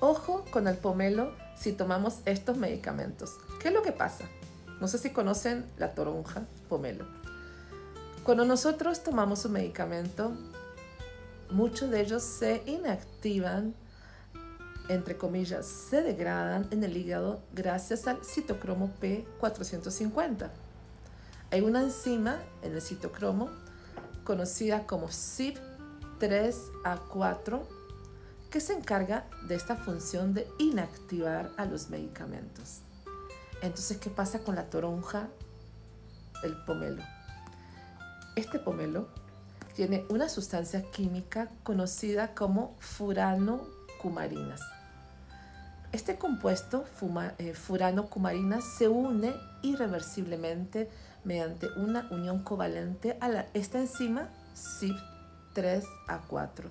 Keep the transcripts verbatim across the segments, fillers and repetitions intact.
Ojo con el pomelo si tomamos estos medicamentos. ¿Qué es lo que pasa? No sé si conocen la toronja, pomelo. Cuando nosotros tomamos un medicamento, muchos de ellos se inactivan, entre comillas, se degradan en el hígado gracias al citocromo P cuatrocientos cincuenta. Hay una enzima en el citocromo conocida como C Y P tres A cuatro que se encarga de esta función de inactivar a los medicamentos. Entonces, ¿qué pasa con la toronja, el pomelo? Este pomelo tiene una sustancia química conocida como furanocumarinas. Este compuesto, fuma, eh, furanocumarinas, se une irreversiblemente mediante una unión covalente a la, esta enzima C Y P tres A cuatro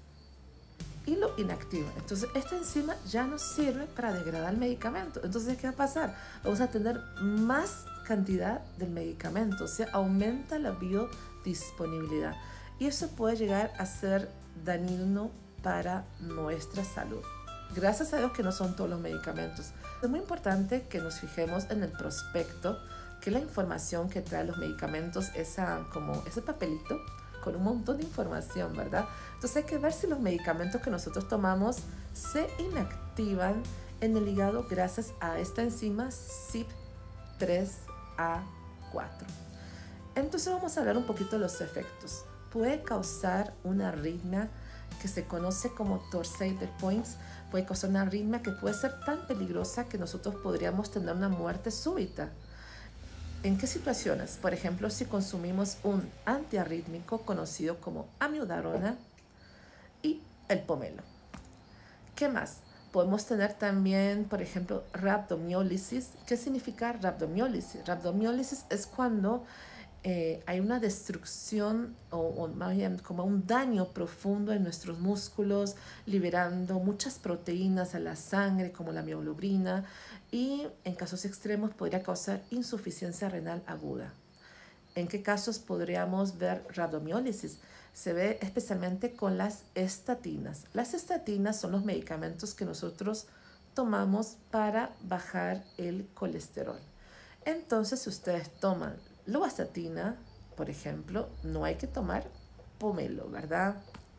y lo inactiva. Entonces, esta enzima ya no sirve para degradar el medicamento. Entonces, ¿qué va a pasar? Vamos a tener más cantidad del medicamento, o sea, aumenta la biodisponibilidad. Y eso puede llegar a ser dañino para nuestra salud. Gracias a Dios que no son todos los medicamentos. Es muy importante que nos fijemos en el prospecto, que la información que trae los medicamentos, esa, como ese papelito, con un montón de información, ¿verdad? Entonces hay que ver si los medicamentos que nosotros tomamos se inactivan en el hígado gracias a esta enzima C Y P tres A cuatro. Entonces vamos a hablar un poquito de los efectos. Puede causar una arritmia que se conoce como torsade de Points. Puede causar una arritmia que puede ser tan peligrosa que nosotros podríamos tener una muerte súbita. ¿En qué situaciones? Por ejemplo, si consumimos un antiarrítmico conocido como amiodarona y el pomelo. ¿Qué más? Podemos tener también, por ejemplo, rhabdomiólisis. ¿Qué significa rhabdomiólisis? Rhabdomiólisis es cuando eh, hay una destrucción o, o más bien como un daño profundo en nuestros músculos, liberando muchas proteínas a la sangre como la mioglobina, y en casos extremos podría causar insuficiencia renal aguda. ¿En qué casos podríamos ver rhabdomiólisis? Se ve especialmente con las estatinas. Las estatinas son los medicamentos que nosotros tomamos para bajar el colesterol. Entonces, si ustedes toman lovastatina, por ejemplo, no hay que tomar pomelo, ¿verdad?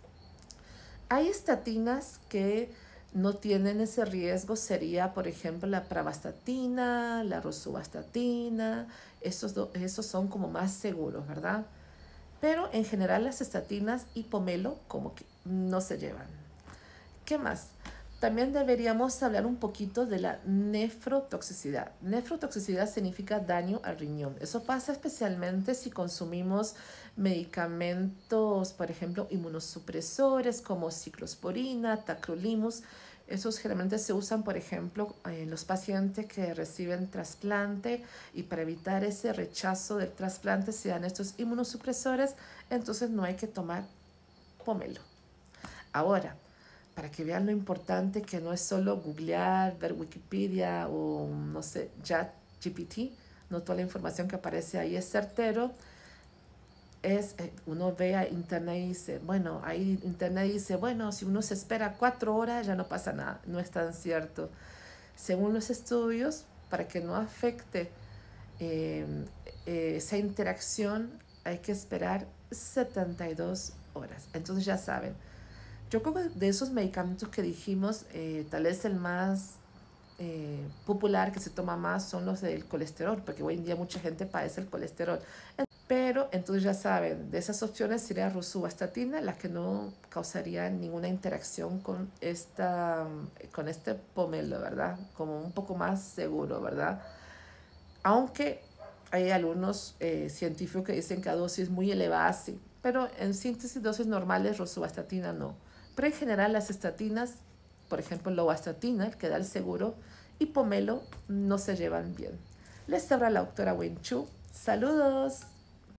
Hay estatinas que no tienen ese riesgo, sería, por ejemplo, la pravastatina, la rosuvastatina, esos, do, esos son como más seguros, ¿verdad? Pero en general las estatinas y pomelo como que no se llevan. ¿Qué más? También deberíamos hablar un poquito de la nefrotoxicidad. Nefrotoxicidad significa daño al riñón. Eso pasa especialmente si consumimos medicamentos, por ejemplo, inmunosupresores como ciclosporina, tacrolimus. Esos generalmente se usan, por ejemplo, en los pacientes que reciben trasplante, y para evitar ese rechazo del trasplante se dan estos inmunosupresores. Entonces no hay que tomar pomelo. Ahora, para que vean lo importante que no es solo googlear, ver Wikipedia o, no sé, ChatGPT, no toda la información que aparece ahí es certero. Es, uno ve a internet y dice, bueno, ahí internet dice, bueno, si uno se espera cuatro horas ya no pasa nada. No es tan cierto. Según los estudios, para que no afecte eh, eh, esa interacción, hay que esperar setenta y dos horas. Entonces ya saben. Yo creo que de esos medicamentos que dijimos, eh, tal vez el más eh, popular que se toma más son los del colesterol, porque hoy en día mucha gente padece el colesterol. Pero entonces ya saben, de esas opciones sería rosuvastatina, la que no causaría ninguna interacción con, esta, con este pomelo, ¿verdad? Como un poco más seguro, ¿verdad? Aunque hay algunos eh, científicos que dicen que a dosis muy elevadas sí, pero en síntesis dosis normales rosuvastatina no. Pero en general las estatinas, por ejemplo lovastatina, el que da el seguro, y pomelo no se llevan bien. Les habla la doctora Wen Chu. ¡Saludos!